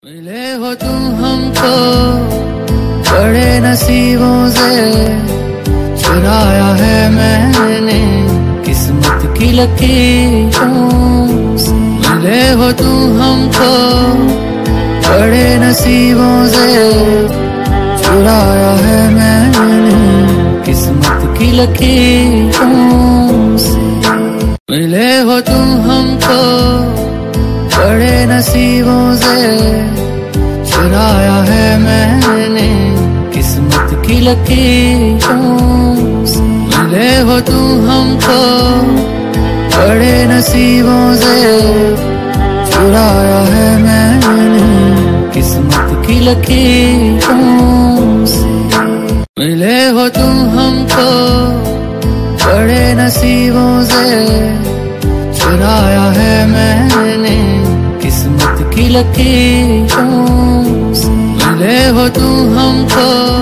मिले हो तुम हमको बड़े नसीबों से, चुराया है मैंने किस्मत की लकीरों से। मिले हो तुम हमको बड़े नसीबों से, चुराया है मैंने किस्मत की लकीरों से। मिले हो तुम हमको बड़े नसीबों से, चुराया है मैंने किस्मत की लकीरों से। मिले हो तुम हमको बड़े नसीबों से, चुराया है मैंने किस्मत की लकीरों से। मिले हो तुम हमको बड़े नसीबों से, चुराया है मैंने किस्मत की लकीरों से। मिले हो तुम हमको